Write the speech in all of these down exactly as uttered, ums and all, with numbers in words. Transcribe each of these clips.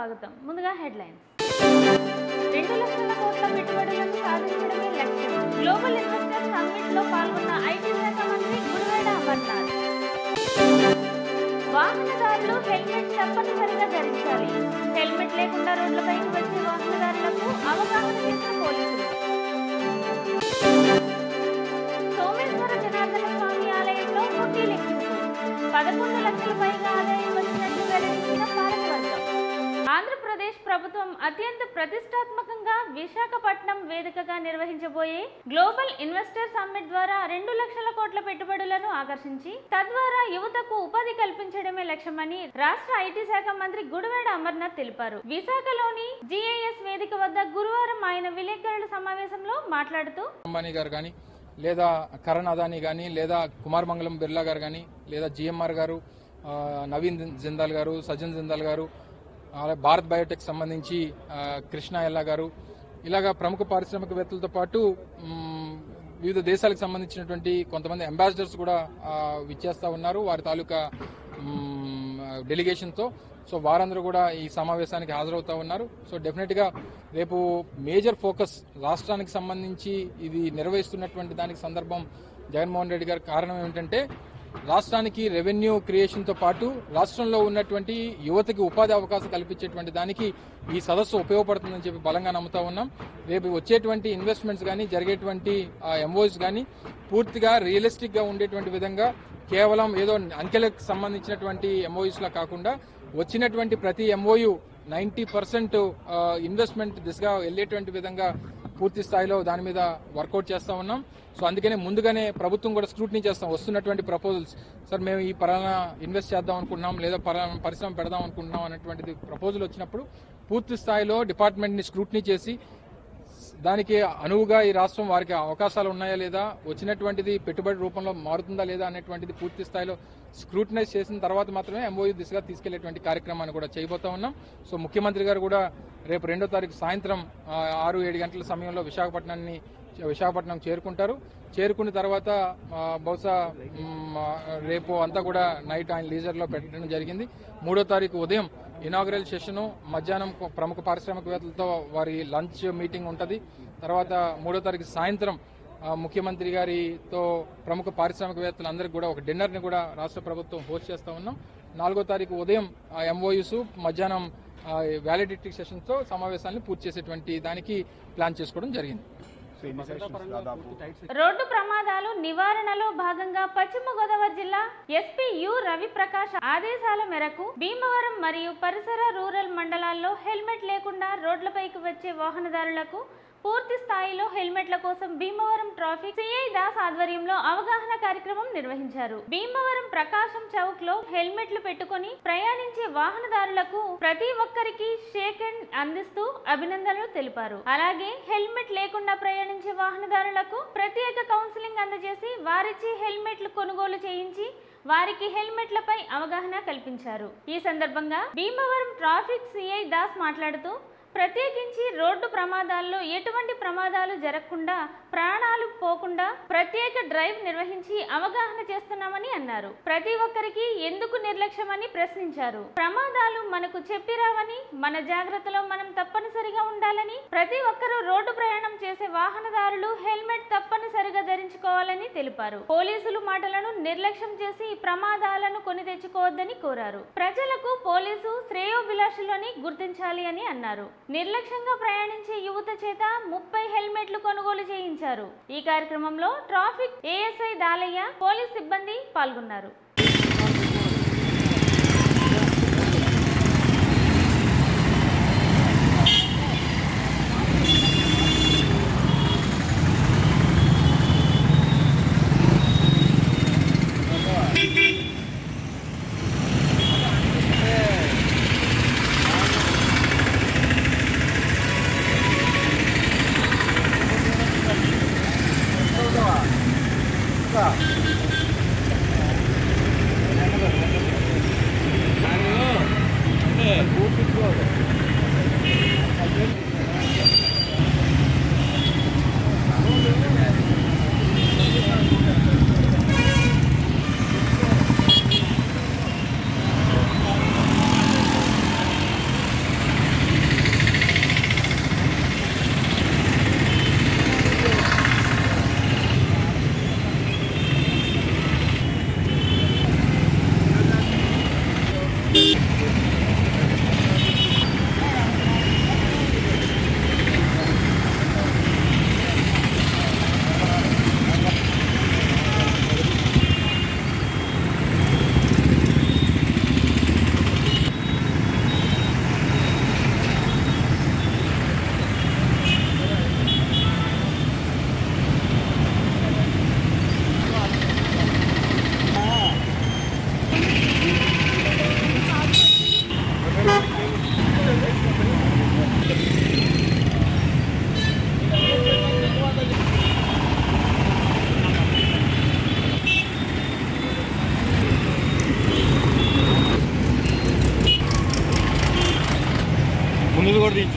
స్వాగతం. ముందుగా హెడ్లైన్స్. రెండు లక్షల కోట్ల పెట్టుబడులను సాధించడమే లక్ష్యం. గ్లోబల్ ఇన్వెస్టర్ సమ్మిట్ లో పాల్గొన్న ఐటీ శాఖ మంత్రి గుడివాడ అమర్నాథ్. వాహనదారులు హెల్మెట్ తప్పనిసరిగా ధరించాలి. హెల్మెట్ లేకుండా రోడ్లపైకి వచ్చే వాహనదారులకు అవగాహన చేసిన పోలీసులు. సోమేశ్వర జనార్దన స్వామి ఆలయంలో హుండీ లెక్కింపు. పదకొండు లక్షల పైగా ఆదాయం వచ్చినట్లు వెల్లడించిన పాలకవర్గం. ఆంధ్రప్రదేశ్ ప్రభుత్వం అత్యంత ప్రతిష్టాత్మకంగా విశాఖపట్నం వేదికగా నిర్వహించబోయే గ్లోబల్ ఇన్వెస్టర్ సమ్మిట్ ద్వారా రెండు లక్షల కోట్ల పెట్టుబడులను ఆకర్షించి తద్వారా యువతకు ఉపాధి కల్పించడమే లక్ష్యమని రాష్ట్ర ఐటీ శాఖ మంత్రి గుడివాడ అమర్నాథ్ తెలిపారు. విశాఖలోని జిఐఎస్ వేదిక వద్ద గురువారం ఆయన విలేకరుల సమావేశంలో మాట్లాడుతూ అంబానీ గారు కానీ లేదా కరణ్ అదానీ కానీ లేదా కుమార్ మంగళం బిర్లా గారు కానీ లేదా జిఎంఆర్ గారు, నవీన్ జిందాల్ గారు, సజ్జన్ జిందాల్ గారు, భారత్ బయోటెక్ సంబంధించి కృష్ణ ఎల్లా గారు, ఇలాగా ప్రముఖ పారిశ్రామికవేత్తలతో పాటు వివిధ దేశాలకు సంబంధించినటువంటి కొంతమంది అంబాసిడర్స్ కూడా విచ్చేస్తా ఉన్నారు వారి తాలూకా డెలిగేషన్తో. సో వారందరూ కూడా ఈ సమావేశానికి హాజరవుతా ఉన్నారు. సో డెఫినెట్ గా రేపు మేజర్ ఫోకస్ రాష్ట్రానికి సంబంధించి ఇది నిర్వహిస్తున్నటువంటి దానికి సందర్భం జగన్మోహన్ రెడ్డి గారి కారణం ఏమిటంటే రాష్ట్రానికి రెవెన్యూ క్రియేషన్ తో పాటు రాష్ట్రంలో ఉన్నటువంటి యువతకి ఉపాధి అవకాశం కల్పించేటువంటి దానికి ఈ సదస్సు ఉపయోగపడుతుందని చెప్పి బలంగా నమ్ముతా ఉన్నాం. రేపు వచ్చేటువంటి ఇన్వెస్ట్మెంట్స్ కానీ జరిగేటువంటి ఎంఓఎస్ కానీ పూర్తిగా రియలిస్టిక్ గా ఉండేటువంటి విధంగా కేవలం ఏదో అంకెలకు సంబంధించినటువంటి ఎంఓయూస్ లా కాకుండా వచ్చినటువంటి ప్రతి ఎంఓయు నైన్టీ పర్సెంట్ ఇన్వెస్ట్మెంట్ దిశగా వెళ్లేటువంటి విధంగా పూర్తి స్థాయిలో దాని మీద వర్కౌట్ చేస్తా ఉన్నాం. సో అందుకనే ముందుగానే ప్రభుత్వం కూడా స్క్రూటినీ చేస్తాం వస్తున్నటువంటి ప్రపోజల్స్. సార్ మేము ఈ పలానా ఇన్వెస్ట్ చేద్దాం అనుకుంటున్నాం లేదా పలానా పరిశ్రమ పెడదాం అనుకుంటున్నాం అనేటువంటిది ప్రపోజల్ వచ్చినప్పుడు పూర్తి స్థాయిలో డిపార్ట్మెంట్ ని స్క్రూటినీ చేసి దానికి అనువుగా ఈ రాష్ట్రం వారికి అవకాశాలు ఉన్నాయా లేదా, వచ్చినటువంటిది పెట్టుబడి రూపంలో మారుతుందా లేదా అనేటువంటిది పూర్తి స్థాయిలో స్క్రూటినైజ్ చేసిన తర్వాత మాత్రమే ఎంఓయూ దిశగా తీసుకెళ్లేటువంటి కార్యక్రమాన్ని కూడా చేయబోతా ఉన్నాం. సో ముఖ్యమంత్రి గారు కూడా రేపు రెండో తారీఖు సాయంత్రం ఆరు ఏడు గంటల సమయంలో విశాఖపట్నాన్ని విశాఖపట్నం చేరుకుంటారు. చేరుకున్న తర్వాత బహుశా రేపు అంతా కూడా నైట్ ఆయన లీజర్ లో పెట్టడం జరిగింది. మూడో తారీఖు ఉదయం ఇనాగరల్ సెషన్, మధ్యాహ్నం ప్రముఖ పారిశ్రామికవేత్తలతో వారి లంచ్ మీటింగ్ ఉంటుంది. తర్వాత మూడో తారీఖు సాయంత్రం ముఖ్యమంత్రి గారితో ప్రముఖ పారిశ్రామికవేత్తలందరికీ కూడా ఒక డిన్నర్ ని కూడా రాష్ట్ర ప్రభుత్వం హోస్ట్ చేస్తా ఉన్నాం. నాలుగో తారీఖు ఉదయం ఎంఓయూస్, మధ్యాహ్నం వ్యాలిడిటీ సెషన్స్ తో సమావేశాలను పూర్తి చేసేటువంటి దానికి ప్లాన్ చేసుకోవడం జరిగింది. రోడ్డు ప్రమాదాలు నివారణలో భాగంగా పశ్చిమ గోదావరి జిల్లా ఎస్పీ యు రవిప్రకాష్ ఆదేశాల మేరకు భీమవరం మరియు పరిసర రూరల్ మండలాల్లో హెల్మెట్ లేకుండా రోడ్లపైకి వచ్చే వాహనదారులకు పూర్తి స్థాయిలో హెల్మెట్ల కోసం భీమవరం ట్రాఫిక్ సిఐ దాస్ ఆధ్వర్యంలో అవగాహన కార్యక్రమం నిర్వహించారు. భీమవరం ప్రకాశం చౌక్ లో హెల్మెట్లు పెట్టుకుని ప్రయాణించే వాహనదారులకు ప్రతి ఒక్కరికి షేక్ హ్యాండ్ అందిస్తూ అభినందనలు తెలిపారు. అలాగే హెల్మెట్ లేకుండా ప్రయాణించే వాహనదారులకు ప్రత్యేక కౌన్సిలింగ్ అందజేసి వారిచే హెల్మెట్లు కొనుగోలు చేయించి వారికి హెల్మెట్లపై అవగాహన కల్పించారు. ఈ సందర్భంగా భీమవరం ట్రాఫిక్ సిఐ దాస్ మాట్లాడుతూ ప్రత్యేకించి రోడ్డు ప్రమాదాల్లో ఎటువంటి ప్రమాదాలు జరగకుండా ప్రాణాలు పోకుండా ప్రత్యేక డ్రైవ్ నిర్వహించి అవగాహన చేస్తున్నామని అన్నారు. ప్రతి ఒక్కరికి ఎందుకు నిర్లక్ష్యమని ప్రశ్నించారు. ప్రమాదాలు మనకు చెప్పిరావని, మన జాగ్రత్తలో మనం తప్పనిసరిగా ఉండాలని, ప్రతి ఒక్కరూ రోడ్డు ప్రయాణం చేసే వాహనదారులు హెల్మెట్ తప్పనిసరిగా ధరించుకోవాలని తెలిపారు. పోలీసులు మాటలను నిర్లక్ష్యం చేసి ప్రమాదాలను కొని తెచ్చుకోవద్దని కోరారు. ప్రజలకు పోలీసు శ్రేయోభిలాషులని గుర్తించాలి అని అన్నారు. నిర్లక్ష్యంగా ప్రయాణించే యువత చేత ముప్పై హెల్మెట్లు కొనుగోలు చేయించారు. ఈ కార్యక్రమంలో ట్రాఫిక్ ఏఎస్ఐ దాలయ్య, పోలీస్ సిబ్బంది పాల్గొన్నారు. ముందు కూడా తీసు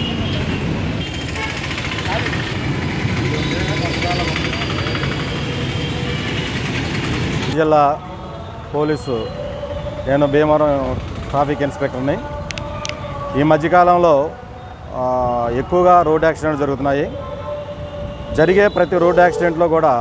జిల్లా పోలీసు నేను భీమవరం ట్రాఫిక్ ఇన్స్పెక్టర్ని. ఈ మధ్యకాలంలో ఎక్కువగా రోడ్ యాక్సిడెంట్లు జరుగుతున్నాయి. జరిగే ప్రతి రోడ్ యాక్సిడెంట్లో కూడా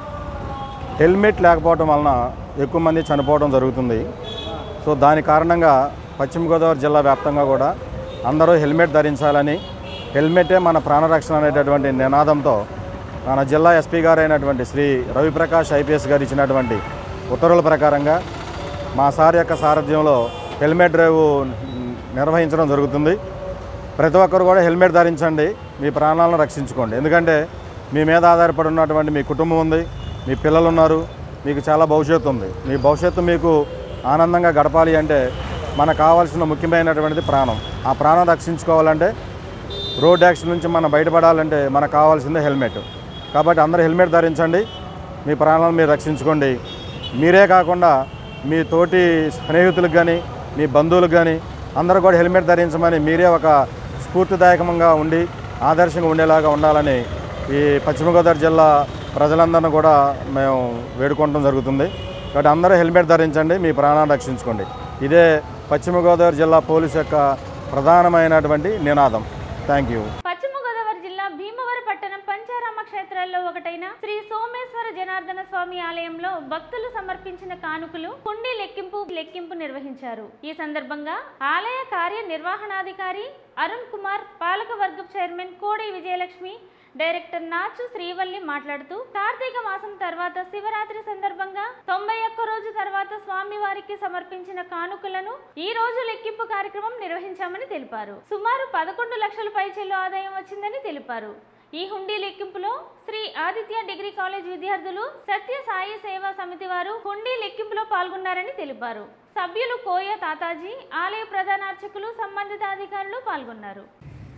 హెల్మెట్ లేకపోవడం వలన ఎక్కువ మంది చనిపోవడం జరుగుతుంది. సో దాని కారణంగా పశ్చిమ గోదావరి జిల్లా వ్యాప్తంగా కూడా అందరూ హెల్మెట్ ధరించాలని, హెల్మెటే మన ప్రాణరక్షణ అనేటటువంటి నినాదంతో మన జిల్లా ఎస్పీ గారు అయినటువంటి శ్రీ రవిప్రకాష్ ఐపీఎస్ గారు ఇచ్చినటువంటి ఉత్తర్వుల ప్రకారంగా మా సార్ యొక్క సారథ్యంలో హెల్మెట్ డ్రైవ్ నిర్వహించడం జరుగుతుంది. ప్రతి ఒక్కరు కూడా హెల్మెట్ ధరించండి, మీ ప్రాణాలను రక్షించుకోండి. ఎందుకంటే మీ మీద ఆధారపడి ఉన్నటువంటి మీ కుటుంబం ఉంది, మీ పిల్లలు ఉన్నారు, మీకు చాలా భవిష్యత్తు ఉంది. మీ భవిష్యత్తు మీకు ఆనందంగా గడపాలి అంటే మనకు కావాల్సిన ముఖ్యమైనటువంటిది ప్రాణం. ఆ ప్రాణం రక్షించుకోవాలంటే, రోడ్ యాక్సిడెంట్ నుంచి మనం బయటపడాలంటే మనకు కావాల్సిందే హెల్మెట్. కాబట్టి అందరూ హెల్మెట్ ధరించండి, మీ ప్రాణాలను మీరు రక్షించుకోండి. మీరే కాకుండా మీ తోటి స్నేహితులకు కానీ మీ బంధువులకు కానీ అందరూ కూడా హెల్మెట్ ధరించమని మీరే ఒక స్ఫూర్తిదాయకంగా ఉండి ఆదర్శంగా ఉండేలాగా ఉండాలని ఈ పశ్చిమ గోదావరి జిల్లా ప్రజలందరినీ కూడా మేము వేడుకోవడం జరుగుతుంది. కాబట్టి అందరూ హెల్మెట్ ధరించండి, మీ ప్రాణాలను రక్షించుకోండి. ఇదే పశ్చిమ గోదావరి జిల్లా పోలీసు యొక్క ప్రధానమైనటువంటి నినాదం. Thank you. పశ్చిమ గోదావరి జిల్లా భీమవరం పట్టణం పంచారామ క్షేత్రాల్లో ఒకటైన శ్రీ సోమేశ్వర జనార్దన స్వామి ఆలయంలో భక్తులు సమర్పించిన కానుకలు హుండీ లెక్కింపు లెక్కింపు నిర్వహించారు. ఈ సందర్భంగా ఆలయ కార్యనిర్వహణాధికారి అరుణ్ కుమార్, పాలకవర్గం చైర్మన్ కోడి విజయలక్ష్మి, డైరెక్టర్ నాచు శ్రీవల్లి మాట్లాడుతూ కార్తీక మాసం తర్వాత శివరాత్రి సందర్భంగా తొంభై ఒక్క రోజు తర్వాత స్వామివారికి సమర్పించిన కానుకలను ఈ రోజు లెక్కింపు కార్యక్రమం నిర్వహించామని తెలిపారు. సుమారు పదకొండు లక్షల పైచిల్లు ఆదాయం వచ్చిందని తెలిపారు. ఈ హుండీ లెక్కింపులో శ్రీ ఆదిత్య డిగ్రీ కాలేజ్ విద్యార్థులు, సత్య సాయి సేవా సమితి వారు హుండీ లెక్కింపులో పాల్గొన్నారని తెలిపారు. సభ్యులు కోయ తాతాజీ, ఆలయ ప్రధాన అర్చకులు, సంబంధిత అధికారులు పాల్గొన్నారు.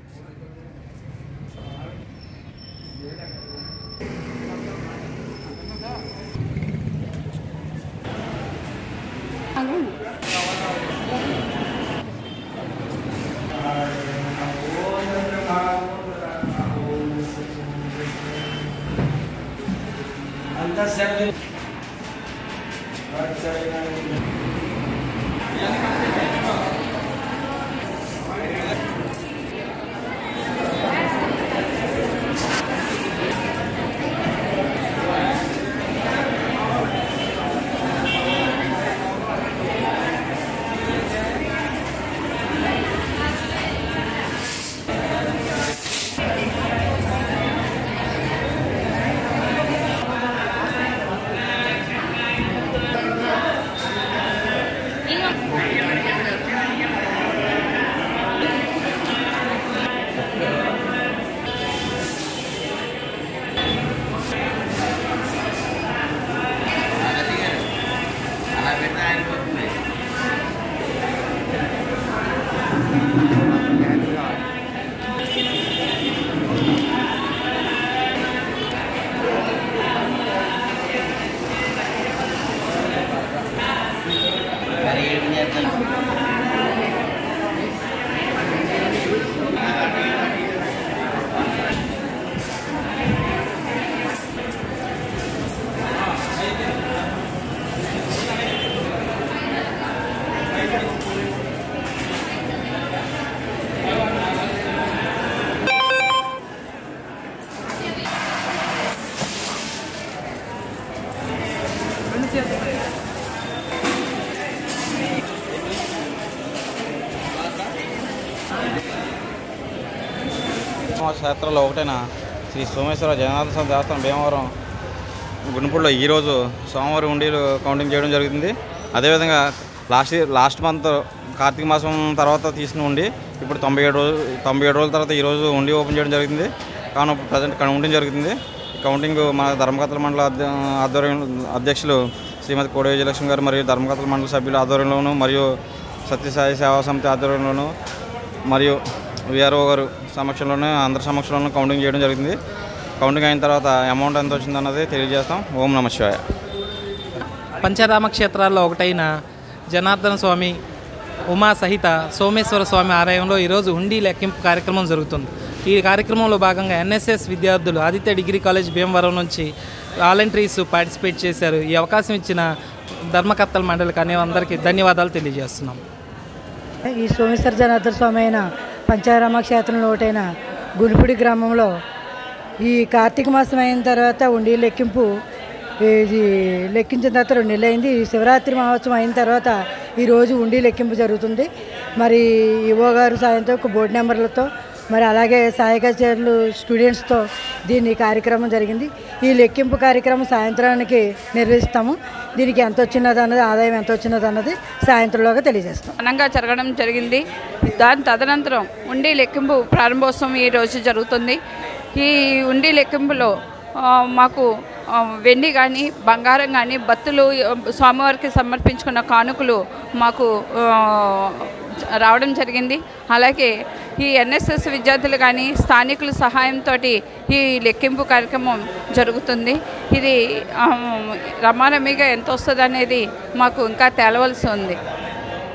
క్షేత్రంలో ఒకటైన శ్రీ సోమేశ్వర జనార్దన స్వామి దేవస్థానం భీమవరం గుండెపూడిలో ఈరోజు సోమవారం ఉండీలు కౌంటింగ్ చేయడం జరుగుతుంది. అదేవిధంగా లాస్ట్ లాస్ట్ మంత్ కార్తీక మాసం తర్వాత తీసిన ఉండి ఇప్పుడు తొంభై ఏడు రోజులు తొంభై ఏడు రోజుల తర్వాత ఈరోజు ఉండి ఓపెన్ చేయడం జరిగింది. కావున ప్రజెంట్ కౌంటింగ్ జరుగుతుంది. ఈ కౌంటింగ్ మన ధర్మకర్తల మండల ఆధ్వర్యం అధ్యక్షులు శ్రీమతి కోడి విజయలక్ష్మి గారు మరియు ధర్మకర్తల మండల సభ్యుల ఆధ్వర్యంలోను మరియు సత్యసాయి సేవా సమితి ఆధ్వర్యంలోను మరియు విఆర్ఓ గారు సమక్షంలోనే అందరి సమక్షంలోనూ కౌంటింగ్ చేయడం జరిగింది. కౌంటింగ్ అయిన తర్వాత అమౌంట్ ఎంత వచ్చిందన్నది తెలియజేస్తాం. ఓం నమః శివాయ. పంచరామ క్షేత్రాల్లో ఒకటైన జనార్దన స్వామి ఉమా సహిత సోమేశ్వర స్వామి ఆలయంలో ఈరోజు హుండీ లెక్కింపు కార్యక్రమం జరుగుతుంది. ఈ కార్యక్రమంలో భాగంగా ఎన్ఎస్ఎస్ విద్యార్థులు ఆదిత్య డిగ్రీ కాలేజ్ భీమవరం నుంచి వాలంటీర్స్ పార్టిసిపేట్ చేశారు. ఈ అవకాశం ఇచ్చిన ధర్మకర్తల మండలికి అనే అందరికీ ధన్యవాదాలు తెలియజేస్తున్నాం. ఈ సోమేశ్వర జనార్దన స్వామి అయిన పంచారామ క్షేత్రంలో ఒకటైన గునిపుడి గ్రామంలో ఈ కార్తీక మాసం అయిన తర్వాత ఉండి లెక్కింపు ఇది లెక్కించిన తర్వాత రెండు నెలలు అయింది. శివరాత్రి మహోత్సవం అయిన తర్వాత ఈరోజు ఉండి లెక్కింపు జరుగుతుంది. మరి ఈవో గారు సాయంతో బోర్డు నెంబర్లతో మరి అలాగే సహాయకాచార్యులు స్టూడెంట్స్తో దీన్ని కార్యక్రమం జరిగింది. ఈ లెక్కింపు కార్యక్రమం సాయంత్రానికి నిర్వహిస్తాము. దీనికి ఎంత వచ్చినది అన్నది ఆదాయం ఎంత వచ్చినది అన్నది సాయంత్రంలోగా తెలియజేస్తాం. ఘనంగా జరగడం జరిగింది. దాని తదనంతరం ఉండి లెక్కింపు ప్రారంభోత్సవం ఈరోజు జరుగుతుంది. ఈ ఉండి లెక్కింపులో మాకు వెండి కానీ బంగారం కానీ బత్తులు స్వామివారికి సమర్పించుకున్న కానుకలు మాకు రావడం జరిగింది. అలాగే ఈ ఎన్ఎస్ఎస్ విద్యార్థులు కానీ స్థానికుల సహాయంతో ఈ లెక్కింపు కార్యక్రమం జరుగుతుంది. ఇది రమారమిగా ఎంత వస్తుంది అనేది మాకు ఇంకా తేలవలసి ఉంది.